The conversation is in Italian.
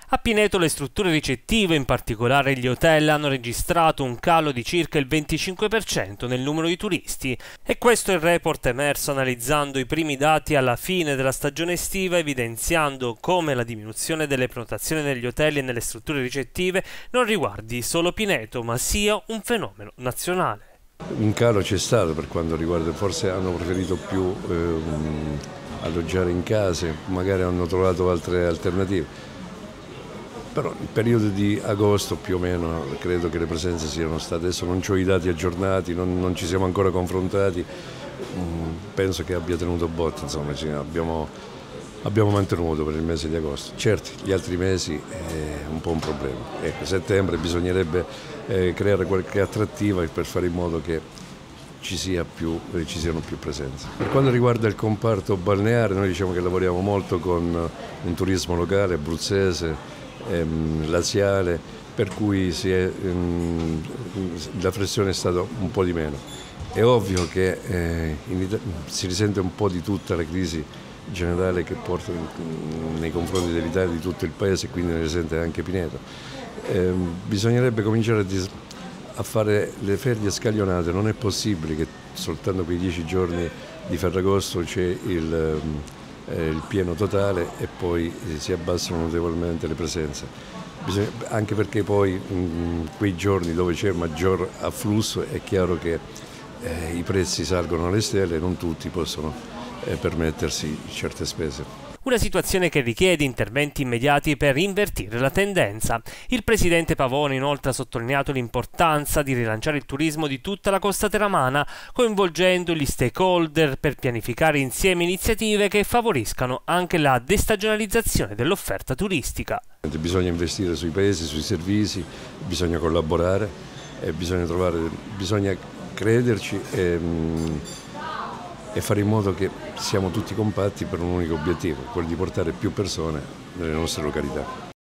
A Pineto le strutture ricettive, in particolare gli hotel, hanno registrato un calo di circa il 25% nel numero di turisti e questo è il report emerso analizzando i primi dati alla fine della stagione estiva, evidenziando come la diminuzione delle prenotazioni negli hotel e nelle strutture ricettive non riguardi solo Pineto, ma sia un fenomeno nazionale. Un calo c'è stato per quanto riguarda, forse hanno preferito più alloggiare in case, magari hanno trovato altre alternative. Però il periodo di agosto più o meno credo che le presenze siano state, adesso non ho i dati aggiornati, non ci siamo ancora confrontati, penso che abbia tenuto botta, insomma abbiamo mantenuto per il mese di agosto. Certo, gli altri mesi è un po' un problema. Ecco, settembre bisognerebbe creare qualche attrattiva per fare in modo che ci siano più presenze. Per quanto riguarda il comparto balneare, noi diciamo che lavoriamo molto con un turismo locale, abruzzese, laziale, per cui la flessione è stata un po' di meno. È ovvio che si risente un po' di tutta la crisi generale che porta nei confronti dell'Italia, di tutto il paese, e quindi ne risente anche Pineto. Bisognerebbe cominciare a fare le ferie scaglionate, non è possibile che soltanto quei 10 giorni di Ferragosto c'è il pieno totale e poi si abbassano notevolmente le presenze, anche perché poi in quei giorni dove c'è maggior afflusso è chiaro che i prezzi salgono alle stelle e non tutti possono permettersi certe spese. Una situazione che richiede interventi immediati per invertire la tendenza. Il presidente Pavone inoltre ha sottolineato l'importanza di rilanciare il turismo di tutta la costa teramana, coinvolgendo gli stakeholder per pianificare insieme iniziative che favoriscano anche la destagionalizzazione dell'offerta turistica. Bisogna investire sui paesi, sui servizi, bisogna collaborare, bisogna crederci e fare in modo che siamo tutti compatti per un unico obiettivo, quello di portare più persone nelle nostre località.